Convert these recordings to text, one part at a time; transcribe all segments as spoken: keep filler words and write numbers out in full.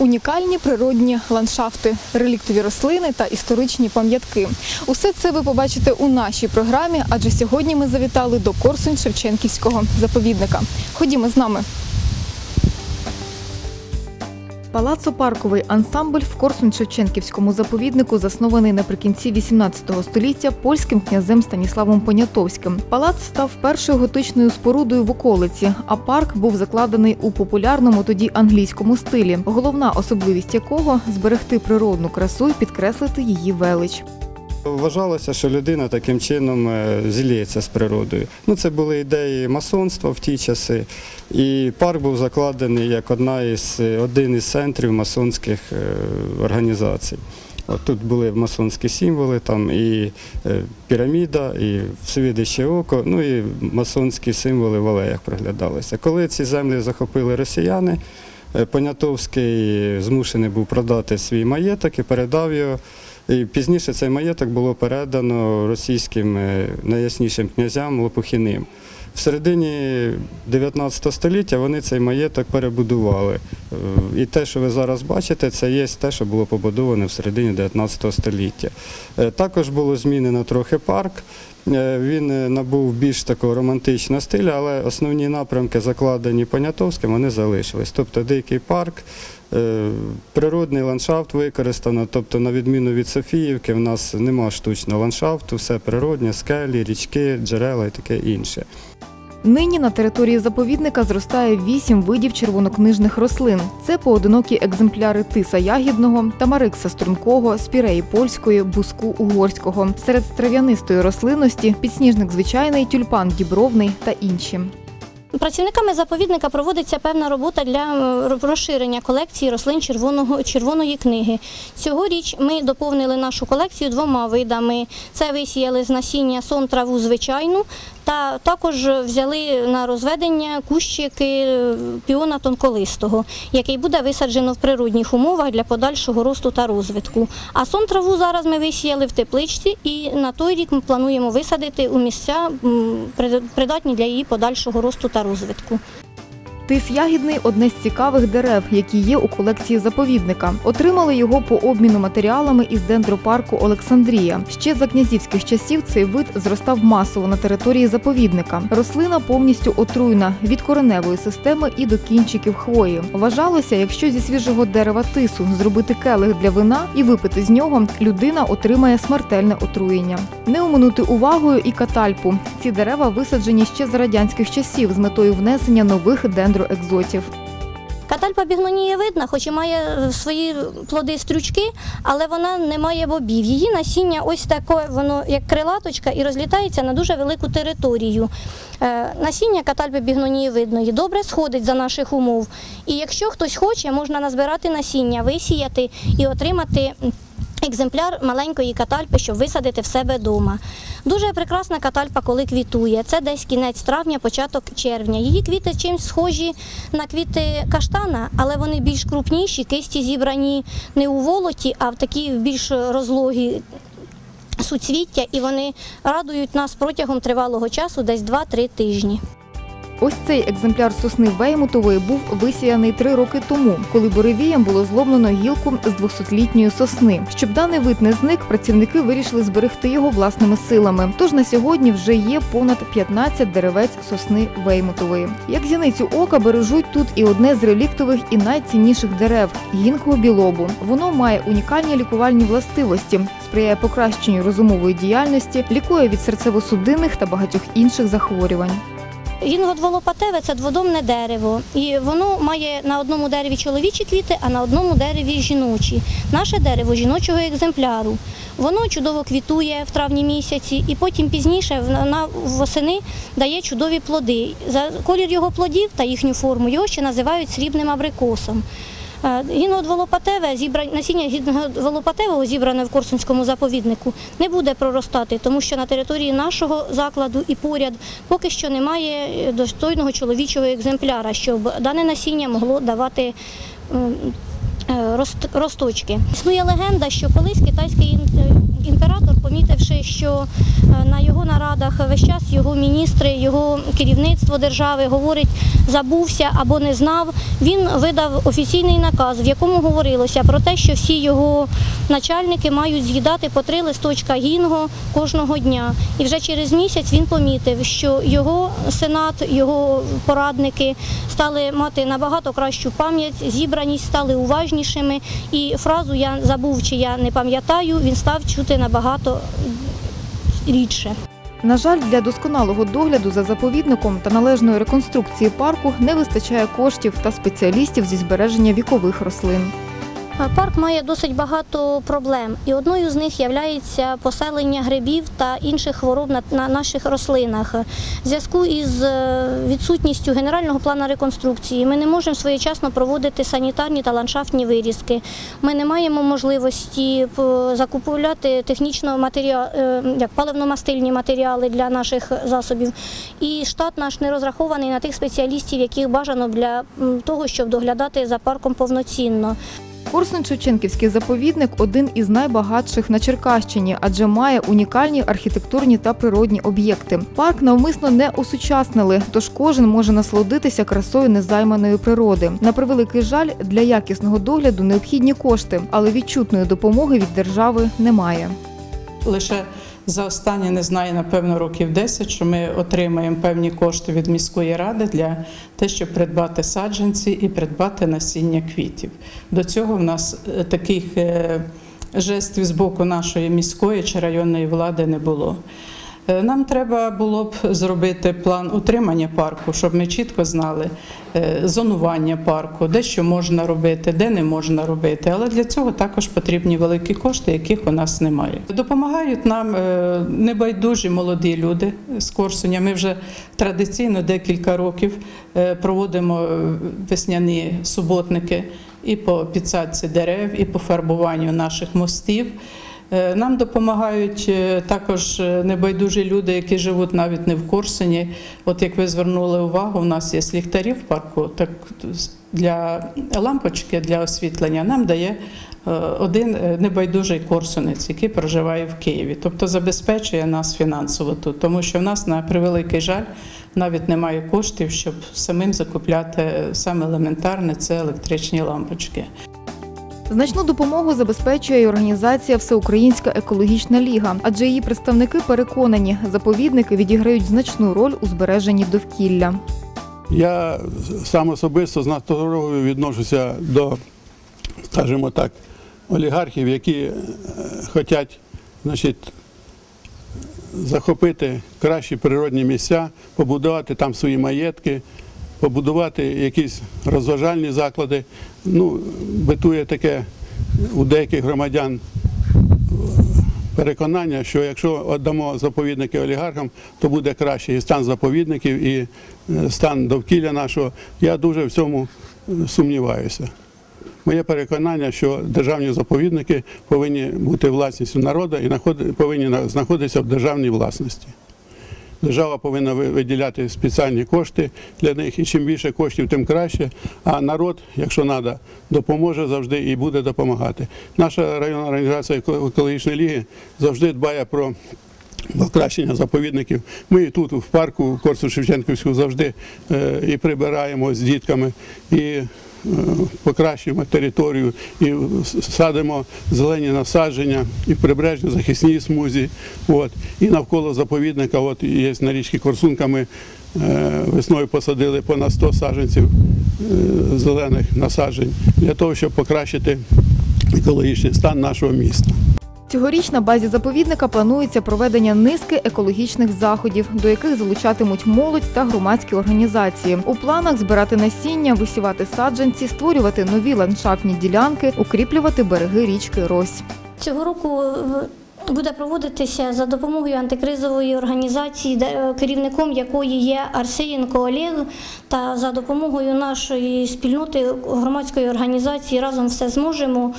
Унікальні природні ландшафти, реліктові рослини та історичні пам'ятки. Усе це ви побачите у нашій програмі, адже сьогодні ми завітали до Корсунь-Шевченківського заповідника. Ходімо з нами. Палацо-парковий ансамбль в Корсунь-Шевченківському заповіднику заснований наприкінці вісімнадцятого століття польським князем Станіславом Понятовським. Палац став першою готичною спорудою в околиці, а парк був закладений у популярному тоді англійському стилі, головна особливість якого – зберегти природну красу і підкреслити її велич. Вважалося, що людина таким чином зліється з природою. Ну, це були ідеї масонства в ті часи, і парк був закладений як одна із, один із центрів масонських організацій. От тут були масонські символи, там і піраміда, і всевидяще око, ну і масонські символи в алеях проглядалися. Коли ці землі захопили росіяни, Понятовський змушений був продати свій маєток і передав його. І пізніше цей маєток було передано російським найяснішим князям Лопухіним. В середині дев'ятнадцятого століття вони цей маєток перебудували. І те, що ви зараз бачите, це є те, що було побудоване в середині дев'ятнадцятого століття. Також було змінено трохи парк. Він набув більш такого романтичного стилю, але основні напрямки, закладені Понятовським, вони залишились. Тобто дикий парк, природний ландшафт використано, тобто на відміну від Софіївки в нас немає штучного ландшафту, все природне, скелі, річки, джерела і таке інше. Нині на території заповідника зростає вісім видів червонокнижних рослин. Це поодинокі екземпляри тиса ягідного, тамарикса стрункого, спіреї польської, буску угорського. Серед трав'янистої рослинності – підсніжник звичайний, тюльпан дібровний та інші. Працівниками заповідника проводиться певна робота для розширення колекції рослин червоного, червоної книги. Цьогоріч ми доповнили нашу колекцію двома видами. Це висіяли з насіння сон траву звичайну, та також взяли на розведення кущики піона тонколистого, який буде висаджено в природних умовах для подальшого росту та розвитку. А сон траву зараз ми висіяли в тепличці і на той рік ми плануємо висадити у місця, придатні для її подальшого росту та розвитку. Тис ягідний – одне з цікавих дерев, які є у колекції заповідника. Отримали його по обміну матеріалами із дендропарку «Олександрія». Ще за князівських часів цей вид зростав масово на території заповідника. Рослина повністю отруйна – від кореневої системи і до кінчиків хвої. Вважалося, якщо зі свіжого дерева тису зробити келих для вина і випити з нього, людина отримає смертельне отруєння. Не оминути увагою і катальпу. Ці дерева висаджені ще за радянських часів з метою внесення нових дендропарків. Екзотів. Катальпа бігнонієвидна, хоч і має свої плоди стрючки, але вона не має бобів. Її насіння ось таке, воно як крилаточка і розлітається на дуже велику територію. Насіння катальпи бігнонієвидної добре сходить за наших умов. І якщо хтось хоче, можна назбирати насіння, висіяти і отримати екземпляр маленької катальпи, щоб висадити в себе вдома. Дуже прекрасна катальпа, коли квітує. Це десь кінець травня, початок червня. Її квіти чимось схожі на квіти каштана, але вони більш крупніші, кисті зібрані не у волоті, а в такі більш розлогі суцвіття, і вони радують нас протягом тривалого часу, десь два-три тижні. Ось цей екземпляр сосни Веймутової був висіяний три роки тому, коли буревієм було зломлено гілку з двохсотлітньої сосни. Щоб даний вид не зник, працівники вирішили зберегти його власними силами. Тож на сьогодні вже є понад п'ятнадцять деревець сосни Веймутової. Як зіницю ока бережуть тут і одне з реліктових і найцінніших дерев – гінкого білобу. Воно має унікальні лікувальні властивості, сприяє покращенню розумової діяльності, лікує від серцево-судинних та багатьох інших захворювань. Гінгодволопатеве – це дводомне дерево, і воно має на одному дереві чоловічі квіти, а на одному дереві жіночі. Наше дерево жіночого екземпляру. Воно чудово квітує в травні місяці, і потім пізніше восени дає чудові плоди. За колір його плодів та їхню форму його ще називають срібним абрикосом. Гінгодволопатеве, насіння гінгодволопатевого, зібране в Корсунському заповіднику, не буде проростати, тому що на території нашого закладу і поряд поки що немає достойного чоловічого екземпляра, щоб дане насіння могло давати росточки. Існує легенда, що колись китайський імператор, помітивши, що на його нарадах весь час його міністри, його керівництво держави говорить, забувся або не знав, він видав офіційний наказ, в якому говорилося про те, що всі його начальники мають з'їдати по три листочка гінго кожного дня. І вже через місяць він помітив, що його сенат, його порадники стали мати набагато кращу пам'ять, зібраність, стали уважнішими, і фразу «я забув» чи «я не пам'ятаю» він став чути набагато рідше. На жаль, для досконалого догляду за заповідником та належної реконструкції парку не вистачає коштів та спеціалістів зі збереження вікових рослин. Парк має досить багато проблем, і одною з них є поселення грибів та інших хвороб на наших рослинах. В зв'язку із відсутністю генерального плану реконструкції ми не можемо своєчасно проводити санітарні та ландшафтні вирізки. Ми не маємо можливості закупувати технічно матеріал, як паливно-мастильні матеріали для наших засобів. І штат наш не розрахований на тих спеціалістів, яких бажано для того, щоб доглядати за парком повноцінно. Корсунь-Шевченківський заповідник – один із найбагатших на Черкащині, адже має унікальні архітектурні та природні об'єкти. Парк навмисно не осучаснили, тож кожен може насолодитися красою незайманої природи. На превеликий жаль, для якісного догляду необхідні кошти, але відчутної допомоги від держави немає. Лише за останні, не знаю, напевно, років десять, що ми отримаємо певні кошти від міської ради для те, щоб придбати саджанці і придбати насіння квітів. До цього в нас таких жестів з боку нашої міської чи районної влади не було. Нам треба було б зробити план утримання парку, щоб ми чітко знали зонування парку, де що можна робити, де не можна робити. Але для цього також потрібні великі кошти, яких у нас немає. Допомагають нам небайдужі молоді люди з Корсуня. Ми вже традиційно декілька років проводимо весняні суботники і по підсадці дерев, і по фарбуванню наших мостів. Нам допомагають також небайдужі люди, які живуть навіть не в Корсуні. От як ви звернули увагу, у нас є ліхтарі в парку, так для лампочки, для освітлення нам дає один небайдужий корсунець, який проживає в Києві. Тобто забезпечує нас фінансово тут, тому що в нас, на превеликий жаль, навіть немає коштів, щоб самим закупляти саме елементарне – це електричні лампочки. Значну допомогу забезпечує й організація «Всеукраїнська екологічна ліга», адже її представники переконані, заповідники відіграють значну роль у збереженні довкілля. Я сам особисто з насторогою відношуся до, скажімо так, олігархів, які хочуть, значить, захопити кращі природні місця, побудувати там свої маєтки, побудувати якісь розважальні заклади. Ну, битує таке у деяких громадян переконання, що якщо віддамо заповідники олігархам, то буде краще і стан заповідників, і стан довкілля нашого. Я дуже в цьому сумніваюся. Моє переконання, що державні заповідники повинні бути власністю народу і повинні знаходитися в державній власності. Держава повинна виділяти спеціальні кошти для них, і чим більше коштів, тим краще. А народ, якщо треба, допоможе завжди і буде допомагати. Наша районна організація екологічної ліги завжди дбає про покращення заповідників. Ми і тут, в парку, в Корсунь-Шевченківську, завжди і прибираємо з дітками, і покращуємо територію, і садимо зелені насадження, і в прибережній захисній смузі. От. І навколо заповідника, от є на річці Корсунка, ми весною посадили понад сто саджанців зелених насаджень для того, щоб покращити екологічний стан нашого міста. Цьогоріч на базі заповідника планується проведення низки екологічних заходів, до яких залучатимуть молодь та громадські організації. У планах збирати насіння, висівати саджанці, створювати нові ландшафтні ділянки, укріплювати береги річки Рось. Цього року буде проводитися за допомогою антикризової організації, керівником якої є Арсеєнко Олег, та за допомогою нашої спільноти громадської організації «Разом все зможемо».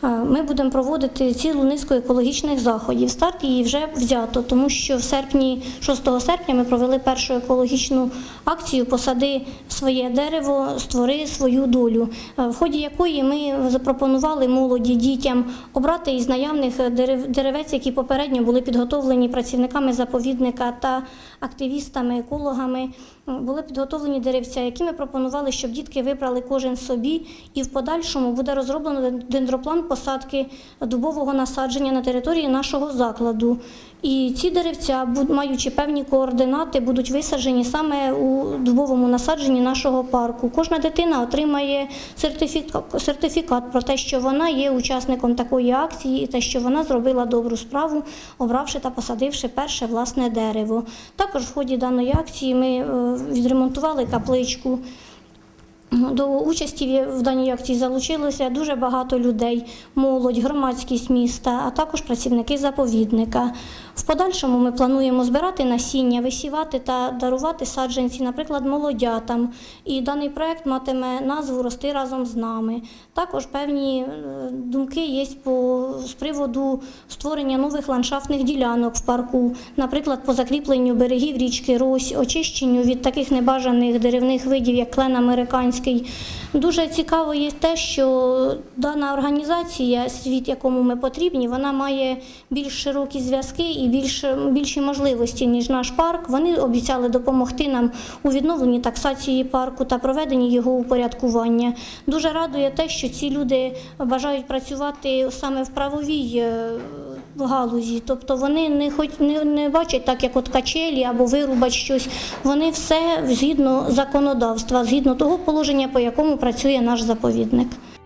ми будемо проводити цілу низку екологічних заходів. Старт її вже взято, тому що в серпні, шостого серпня ми провели першу екологічну акцію «Посади своє дерево, створи свою долю», в ході якої ми запропонували молоді, дітям обрати із наявних дерев, деревець, які попередньо були підготовлені працівниками заповідника та активістами, екологами, були підготовлені деревця, які ми пропонували, щоб дітки вибрали кожен собі, і в подальшому буде розроблено дендроплан посадки дубового насадження на території нашого закладу. І ці деревця, маючи певні координати, будуть висаджені саме у дубовому насадженні нашого парку. Кожна дитина отримає сертифікат, сертифікат про те, що вона є учасником такої акції і те, що вона зробила добру справу, обравши та посадивши перше власне дерево. Також в ході даної акції ми відремонтували капличку. До участі в даній акції залучилося дуже багато людей, молодь, громадськість міста, а також працівники заповідника. В подальшому ми плануємо збирати насіння, висівати та дарувати саджанці, наприклад, молодятам. І даний проєкт матиме назву «Рости разом з нами». Також певні думки є по, з приводу створення нових ландшафтних ділянок в парку, наприклад, по закріпленню берегів річки Рось, очищенню від таких небажаних деревних видів, як клен американський. Дуже цікаво є те, що дана організація, світ, якому ми потрібні, вона має більш широкі зв'язки і більш, більші можливості, ніж наш парк. Вони обіцяли допомогти нам у відновленні таксації парку та проведенні його упорядкування. Дуже радує те, що ці люди бажають працювати саме в правовій галузі, тобто вони не, хоч, не, не бачать так, як от качелі або вирубать щось, вони все згідно законодавства, згідно того положення, по якому працює наш заповідник.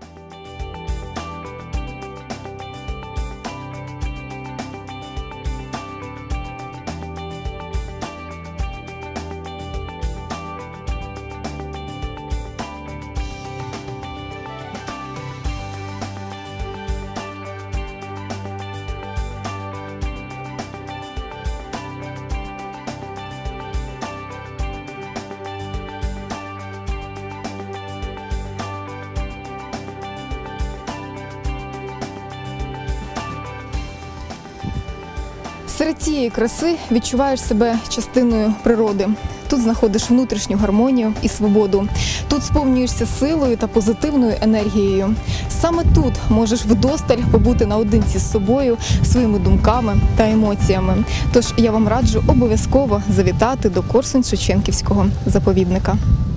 Серед цієї краси відчуваєш себе частиною природи. Тут знаходиш внутрішню гармонію і свободу. Тут сповнюєшся силою та позитивною енергією. Саме тут можеш вдосталь побути наодинці з собою, своїми думками та емоціями. Тож я вам раджу обов'язково завітати до Корсунь-Шевченківського заповідника.